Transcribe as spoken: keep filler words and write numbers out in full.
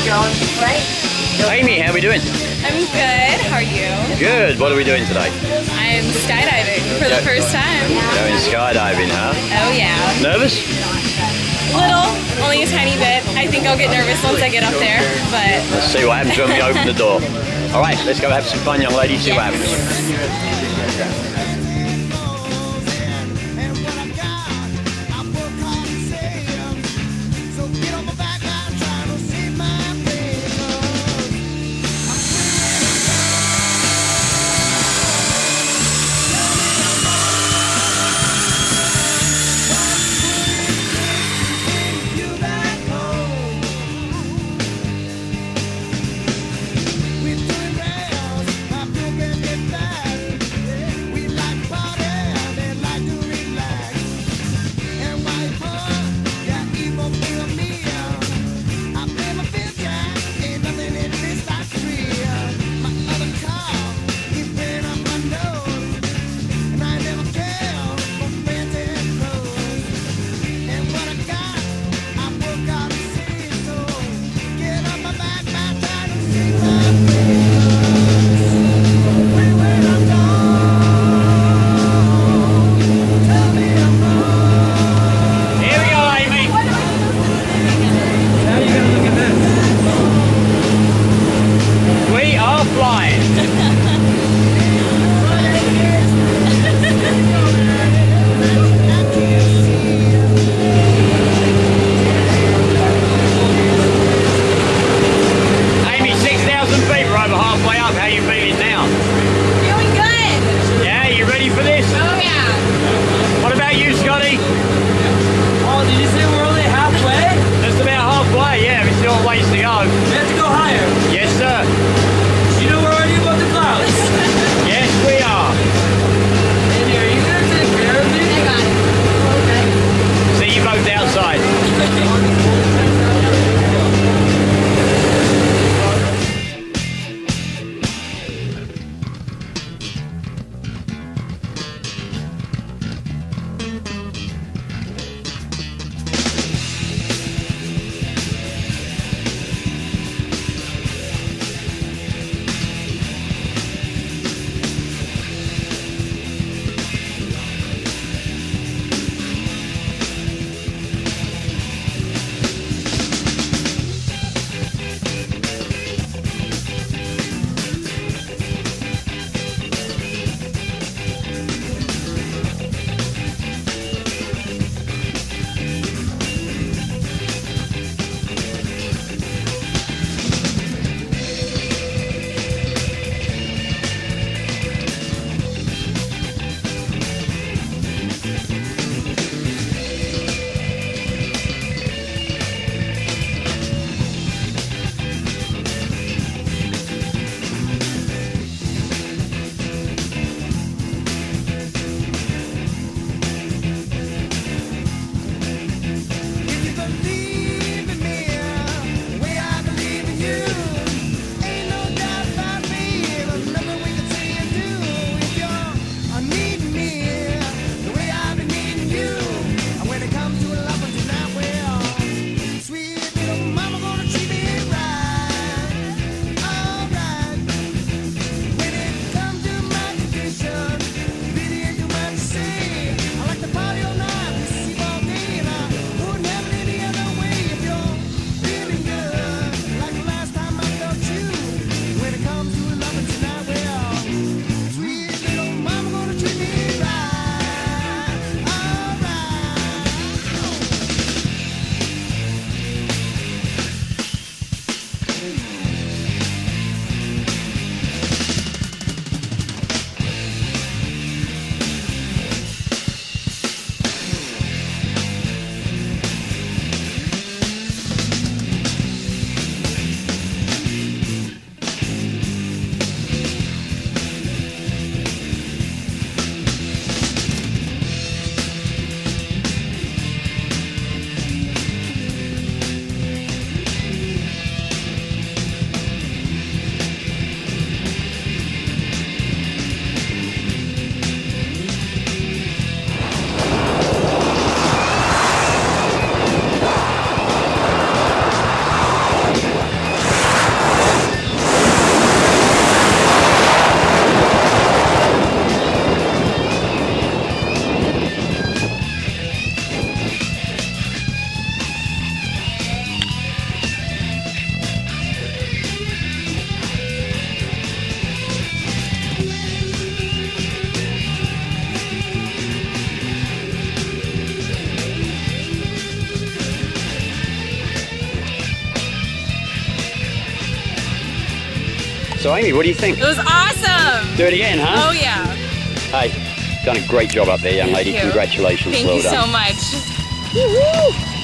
Amy, how are we doing? I'm good. How are you? Good. What are we doing today? I'm skydiving for the Yeah. first time. Going skydiving, huh? Oh yeah. Nervous? Little, only a tiny bit. I think I'll get nervous once I get up there, but Let's see what happens when we open the door. All right, let's go have some fun, young lady. See what happens. So Amy, what do you think? It was awesome. Do it again, huh? Oh yeah. Hey, done a great job up there, young Thank lady. you. Congratulations. Thank well you done. so much.